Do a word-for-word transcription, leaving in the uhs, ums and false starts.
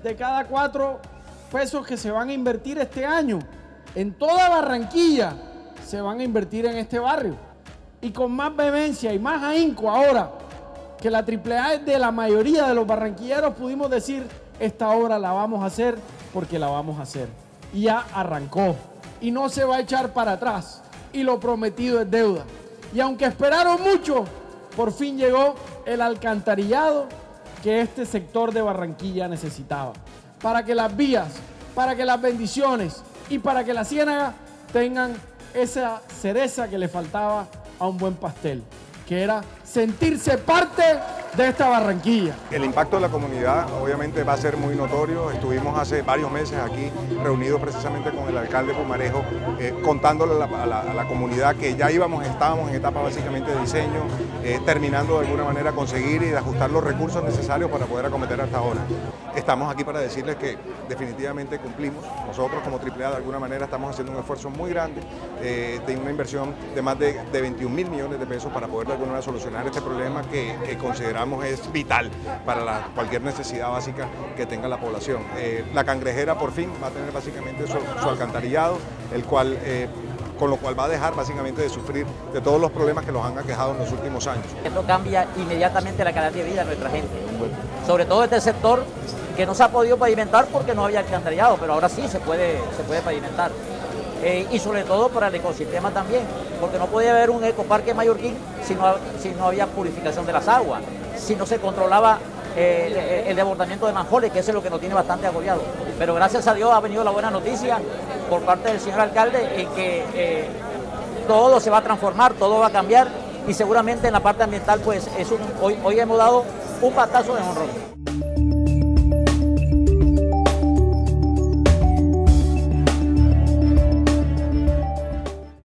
de cada cuatro pesos que se van a invertir este año en toda Barranquilla se van a invertir en este barrio. Y con más vehemencia y más ahínco ahora que la triple A es de la mayoría de los barranquilleros, pudimos decir, esta obra la vamos a hacer porque la vamos a hacer. Y ya arrancó. Y no se va a echar para atrás. Y lo prometido es deuda. Y aunque esperaron mucho, por fin llegó el alcantarillado que este sector de Barranquilla necesitaba. Para que las vías, para que las bendiciones y para que la ciénaga tengan esa cereza que le faltaba a un buen pastel, que era sentirse parte de esta Barranquilla. El impacto de la comunidad obviamente va a ser muy notorio. Estuvimos hace varios meses aquí reunidos precisamente con el alcalde Pumarejo, eh, contándole a la, a, la, a la comunidad que ya íbamos, estábamos en etapa básicamente de diseño, eh, terminando de alguna manera conseguir y de ajustar los recursos necesarios para poder acometer hasta ahora. Estamos aquí para decirles que definitivamente cumplimos. Nosotros como triple A de alguna manera estamos haciendo un esfuerzo muy grande eh, de una inversión de más de, de veintiún mil millones de pesos para poder de alguna manera solucionar este problema que, que consideramos es vital para la, cualquier necesidad básica que tenga la población. Eh, la Cangrejera por fin va a tener básicamente su, su alcantarillado, el cual, eh, con lo cual va a dejar básicamente de sufrir de todos los problemas que los han aquejado en los últimos años. Esto cambia inmediatamente la calidad de vida de nuestra gente, sobre todo este sector que no se ha podido pavimentar porque no había alcantarillado, pero ahora sí se puede, se puede pavimentar. Eh, y sobre todo para el ecosistema también, porque no podía haber un ecoparque mallorquín si no, si no había purificación de las aguas, si no se controlaba eh, el, el desbordamiento de manjoles, que eso es lo que nos tiene bastante agobiado. Pero gracias a Dios ha venido la buena noticia por parte del señor alcalde en que eh, todo se va a transformar, todo va a cambiar y seguramente en la parte ambiental pues es un, hoy, hoy hemos dado un patazo de honrón.